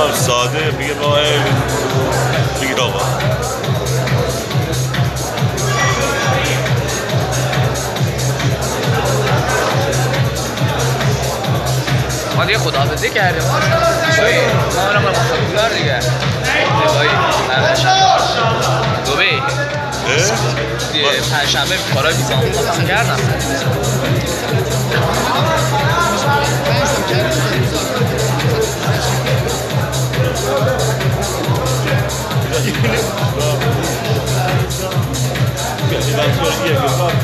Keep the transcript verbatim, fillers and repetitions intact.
آقا ساده میگه با میگه آقا ما دیگه خداحافظی کردیم ما هم رو مصابیدار دیگه نگاهی دوبه پنجشنبه کارهای ویزا هم کردم Grazie.